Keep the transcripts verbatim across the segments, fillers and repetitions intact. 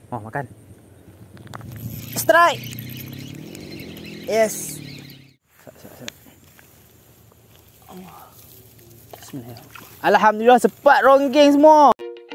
Oh, makan. Strike. Yes. Bismillah. Alhamdulillah sepat ronggeng semua.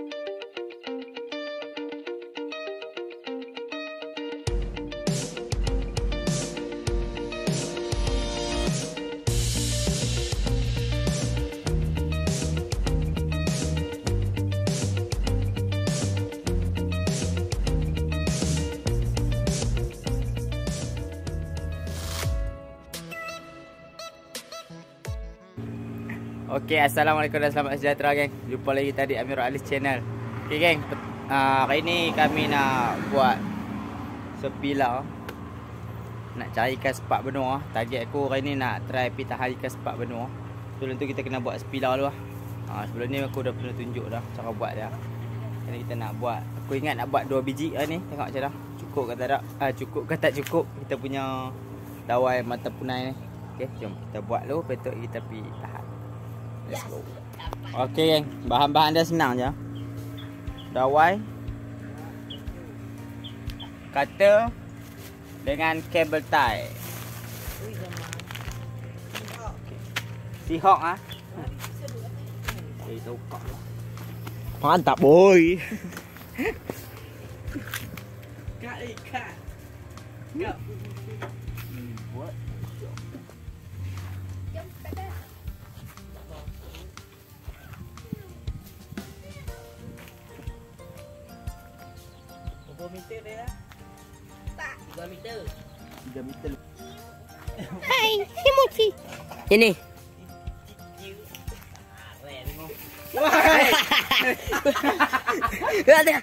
Okey, assalamualaikum dan selamat sejahtera geng. Jumpa lagi tadi Amirul Alis channel. Okey geng, uh, hari ni kami nak buat sepilau. Nak cari ikan sepak benua. Target aku hari ni nak try pergi tahan ikan sepak benua. Sebelum tu kita kena buat sepilau dulu lah. uh, Sebelum ni aku dah pernah tunjuk dah cara buat dia. Jadi kita nak buat, aku ingat nak buat dua biji lah ni. Tengok macam dah. Cukup ke tak tak? uh, Cukup ke tak cukup kita punya dawai mata punai ni. Okey, jom kita buat dulu. Lepas tu kita pergi tahan. Let's go. Okey geng, bahan-bahan dia senang je. Dawai, cutter dengan cable tie. Seahawk ah. Okey, tukar. Mantap boy. Kat ikat. Kat. Buat. Berapa meter dia? Tak, tiga meter. tiga meter. Hai, Himochi. Ini. Wah. Ada.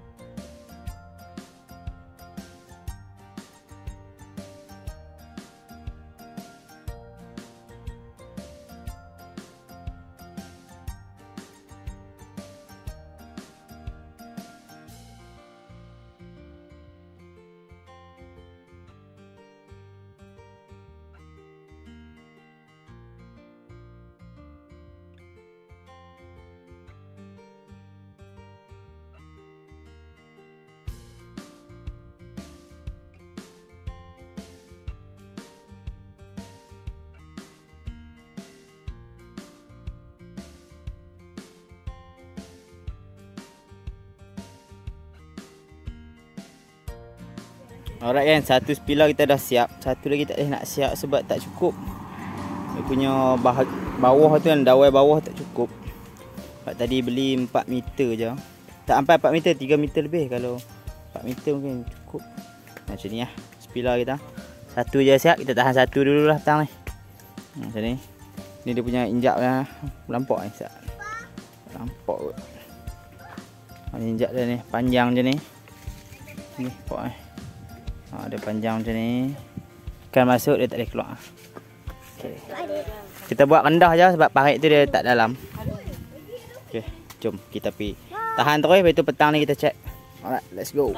Alright kan, satu sepilau kita dah siap. Satu lagi tak boleh nak siap sebab tak cukup. Dia punya bahag bawah tu kan, dawai bawah tak cukup. Sebab tadi beli empat meter je. Tak sampai empat meter, tiga meter lebih. Kalau empat meter mungkin cukup. Macam ni lah sepilau kita. Satu je siap, kita tahan satu dulu lah petang ni. Macam ni. Ni dia punya injak lah. Nampak ni siap. Nampak kot. Injak dia ni, panjang je ni. Ni, nampak ni. Ha, dia panjang macam ni. Ikan masuk dia tak boleh keluar. Okay. Kita buat rendah je sebab parit tu dia tak dalam. Okay, jom kita pergi tahan terus. Lepas tu petang ni kita check. Alright, let's go.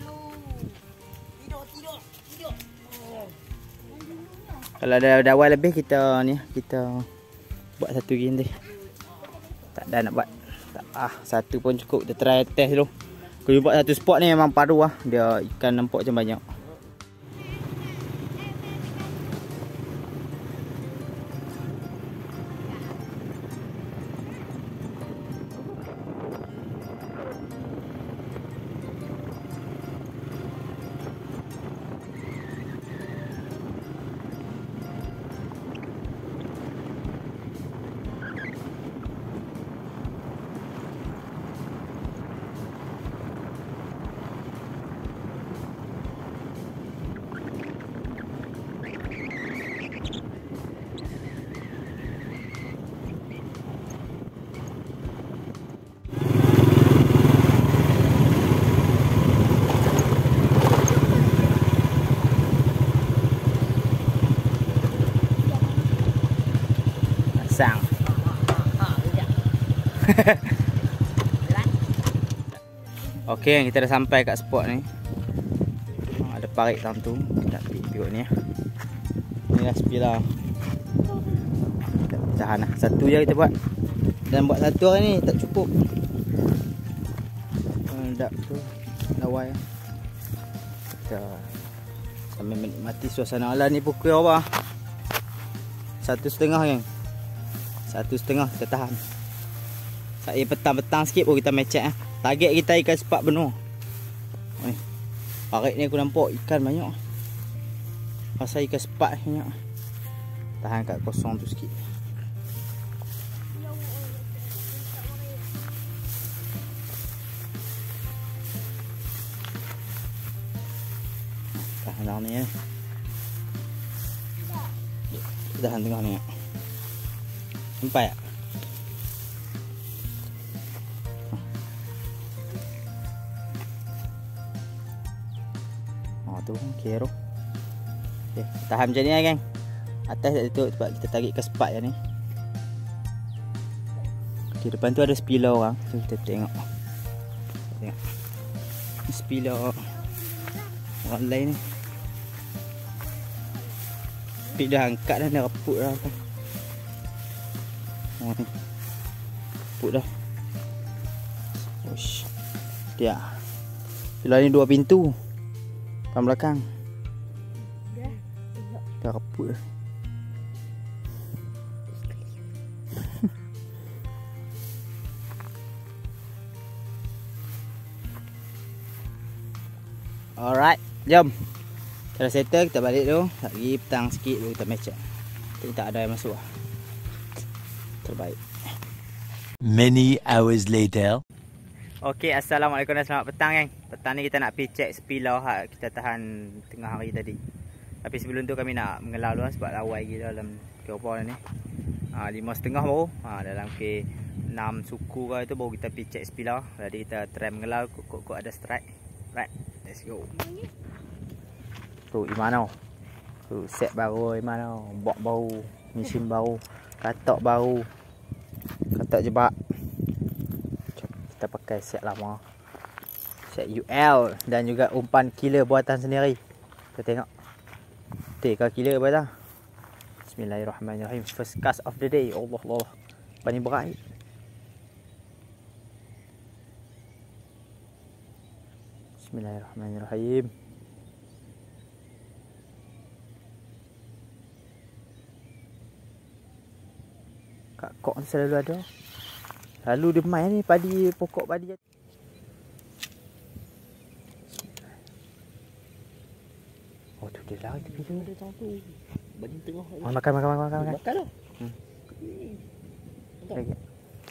Kalau ada dawai lebih kita ni kita buat satu lagi nanti. Tak ada nak buat. Tak, ah, satu pun cukup. Kita try test dulu. Kalau buat satu spot ni memang paru lah. Dia ikan nampak macam banyak. Sang. Okey, kita dah sampai kat spot ni. Ada parit dalam tu. Kita pergi tengok ni. Inilah sepilau. Kita tahan lah. Satu je kita buat. Dan buat satu hari ni tak cukup. Sedap tu. Lawai. Kita sambil menikmati suasana alam ni pukul apa? Satu setengah kan? Satu setengah kita tahan. Saya petang-petang sikit pun kita mecek eh. Target kita ikan sepak penuh. Ni. Parit ni aku nampak ikan banyak. Pasal ikan sepak banyak. Tahan kat kosong tu sikit. Tahan tengah ni eh. Tahan tengah ni. Sampai tak? Oh tu kero. Okay, tahan macam ni lah geng. Atas tak tutup sebab kita tarik ke sepat je ni. Okay, depan tu ada spiller orang. Tu kita tengok. Tengok. Ni spiller orang lain ni. Tapi dah angkat dah, dah reput dah tu. Oh ni. Reput dah. Ush. Dia. Spiller ni dua pintu. Depan belakang. Dah reput dah. Alright, jom. Kita dah settle, kita balik dulu. Lagi petang sikit baru kita match up. Tapi tak ada yang masuk lah. Terbaik. Many hours later. Okay, assalamualaikum dan selamat petang geng. Petang ni kita nak pergi check spiller hak kita tahan tengah hari tadi. Tapi sebelum tu kami nak mengelau dulu sebab lawai gila dalam keropok ni. Ha, lima setengah baru. Ha, dalam ke enam suku kau itu baru kita pergi check spiller. Jadi kita try mengelau, kok-kok ada strike. Right, let's go. Tu Imano. Tu set baru Imano, box baru, mesin baru, katak baru. Katak jebak. Kita pakai set lama. Set U L dan juga umpan killer buatan sendiri. Kita tengok. Teka killer buatan. Bismillahirrahmanirrahim. First cast of the day. Allah Allah. Pani berat. Bismillahirrahmanirrahim. Kak kok selalu ada. Lalu dia main ni padi pokok padi. Oh tu dia lari tepi tu. Dia tahu tu. Badi tengah. Oh, makan makan makan makan. Makan dah. Hmm. Lagi.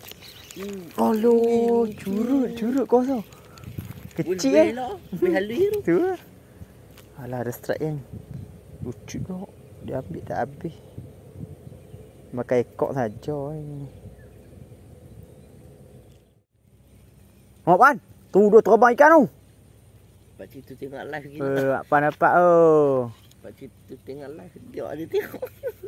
Aloh, curut curut kau tu. Kecil eh. Lebih halus tu. Tu. Alah ada strike kan. Lucu tu. Dia ambil tak habis. Makan ekor saja ni. Oh pan. Tu dua terbang ikan tu. Pakcik tu tengok live gini. Eh, apa dapat oh. Pakcik tu tengok live dia ada tengok.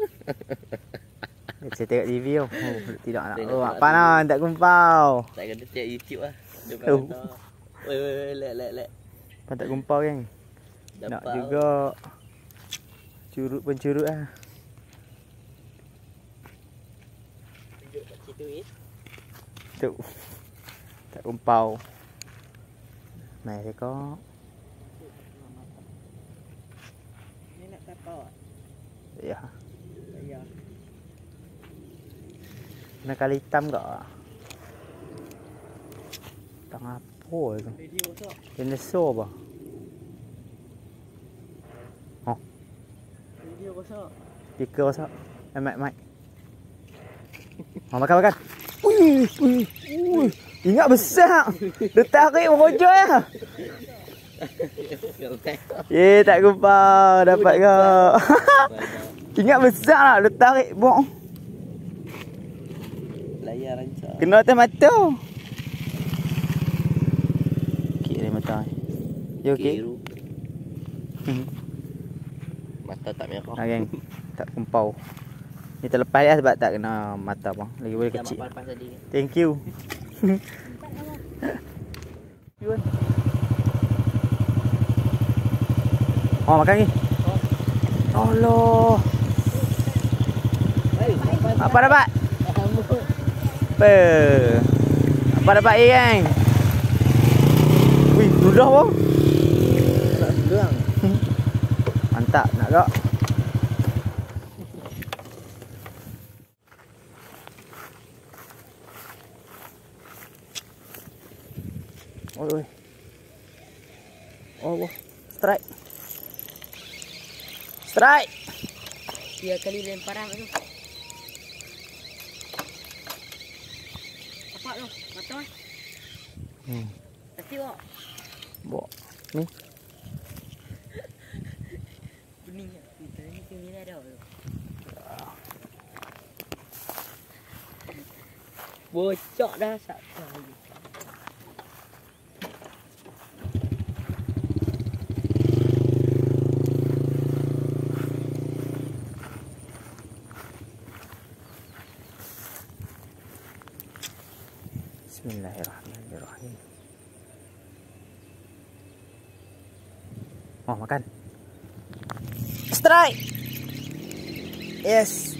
Saya tengok T V tu. Oh, tidak nak. Oh, apa nak tak kumpau. Tak kena tengok YouTube ah. Dia Oh. kata. Wei wei wei lek lek lek. Pantat kumpau geng. Nak juga curut pencurut ah. Tunjuk pakcik tu eh. Tu. Tak kumpau. Mai tengok. Ni nak tapau ah. Ya. Ya. Nak kali hitam tak? Tang apa tu? Video tu. Dinosaur apa? Oh, Video besar. speaker rosak. Eh, mic mic. Oh, makan makan. Ui, ui, ui. Ingat besar. Dia tarik merojok ya. Eh, tak kumpau. Dapat kau. Ingat besar lah. Dia tarik bong. Layar rancak. Kena atas mata. Okey ni mata ni. You okey? Mata tak merah. Ha geng. Tak kumpau. Ni terlepas dia sebab tak kena mata bang. Lagi boleh kecil. Lepas tadi. Thank you. Oh makan ni. Allah. Apa dapat? Apa? Apa dapat eh geng? Wih, Mudah bang. Nak sebelang. Mantap nak tak? Oi oi. Oh, oh. Strike. Strike. Tiga kali lemparan tu. Apa tu? Mata eh? Hmm. Pasti kok. Bawa. Ni. Kuning. Kita ni kuning dah dah. Bocok dah sak kali. Bismillahirrahmanirrahim. Oh, makan. Strike. Yes.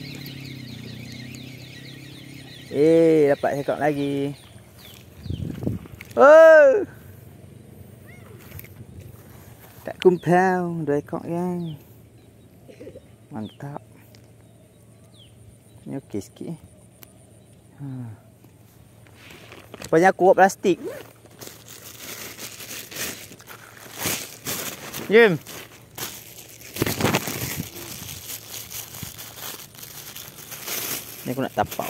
Eh, dapat sekop lagi. Oh. Tak kumpau, dua ekor kan. Mantap. Ni okey sikit. Ha. Banyak kuat plastik. Jom. Ni aku nak tapau.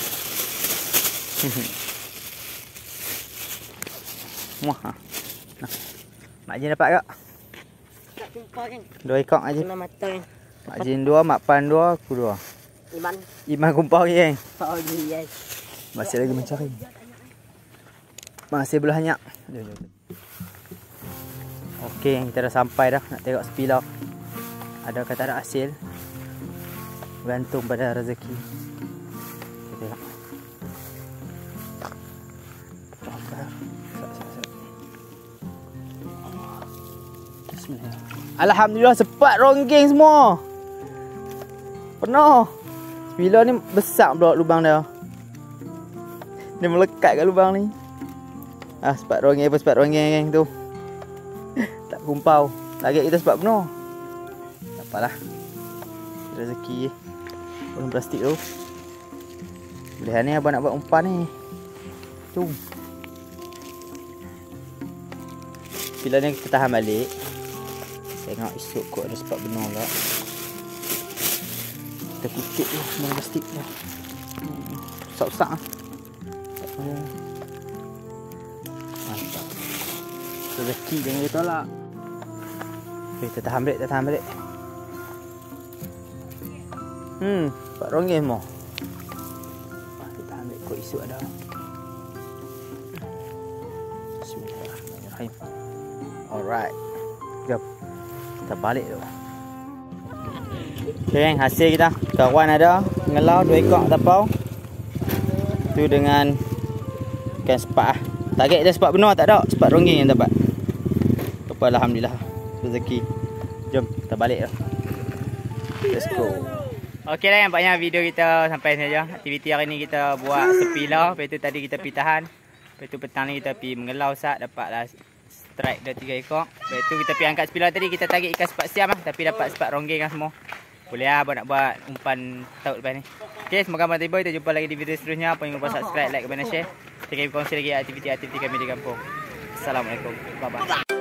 Muah. Nah. Mak Jin dapat tak? Tak jumpa kan. Dua ekor aja. Kena mata kan. Mak Jin dua, Mak Pan dua, aku dua. Iman. Iman kumpau je. Oh yes. Masih lagi mencari. Masih banyak. Jom, jom. Okey, kita dah sampai dah. Nak tengok sepilau. Ada kata ada hasil. Bergantung pada rezeki. Kita tengok. Bismillah. Alhamdulillah sepat ronggeng semua. Penuh. Sepilau ni besar pula lubang dia. Dia melekat kat lubang ni. Ah, sepat ronggeng apa sepat ronggeng geng tu. Tak kumpau. Target kita sepat penuh. Tak apalah. Rezeki je. Belum plastik tu. Boleh ni abang nak buat umpan ni. Jom. Bila ni kita tahan balik. Tengok esok kot ada sepat benar pula. Kita kutip tu semua plastik tu. Besar-besar ah. Mantap. Rezeki jangan ditolak. Okay, kita tahan balik, kita tahan balik. Hmm, empat ronggeng semua. Ah, kita tahan balik kot esok ada. Bismillahirrahmanirrahim. Alright. Jom. Kita balik tu. Okay, hasil kita. Kawan ada. Ngelau dua ekor tapau. Tu dengan ikan sepat lah. Target dia sepat benar tak ada. Sepat ronggeng yang dapat. Apa alhamdulillah. Rezeki. Jom kita balik lah. Let's go. Okey lah, nampaknya video kita sampai sini saja. Aktiviti hari ni kita buat sepilau. Lepas tu tadi kita pergi tahan. Lepas tu petang ni kita pergi mengelau sat. Dapatlah strike dah tiga ekor. Lepas tu kita pergi angkat sepilau tadi. Kita target ikan sepat siam lah. Tapi dapat sepat ronggeng lah semua. Boleh lah abang nak buat umpan taut lepas ni. Okay, semoga abang terhibur. Kita jumpa lagi di video seterusnya. Jangan lupa subscribe, like, komen dan share. Kita akan kongsi lagi aktiviti-aktiviti kami di kampung. Assalamualaikum. Bye-bye.